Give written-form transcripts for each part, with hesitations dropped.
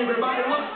Everybody look.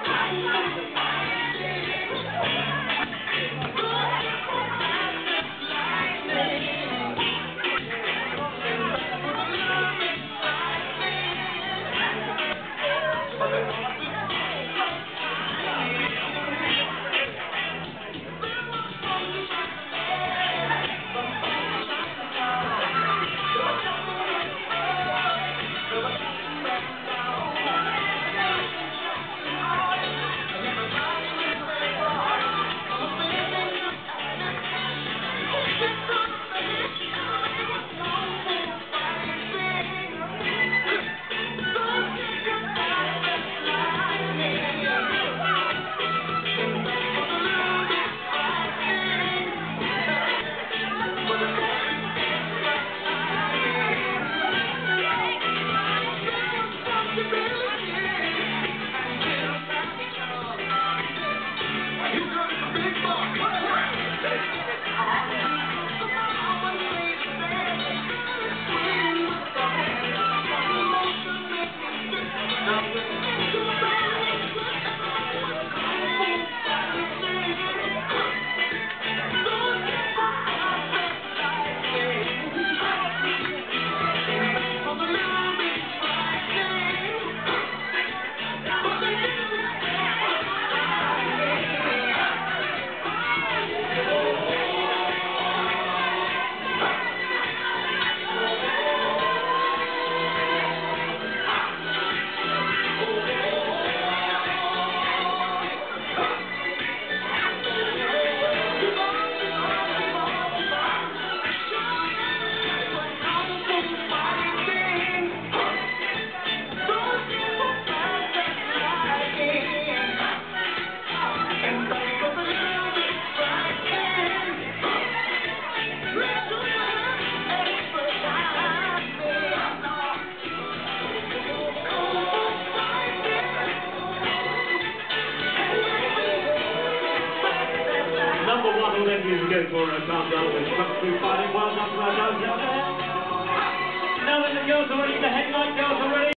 Number one, all them years ago for a thumbs up with Country Fighting. Well done to our guys out there. Now that the girls are ready, the headlight girls are ready.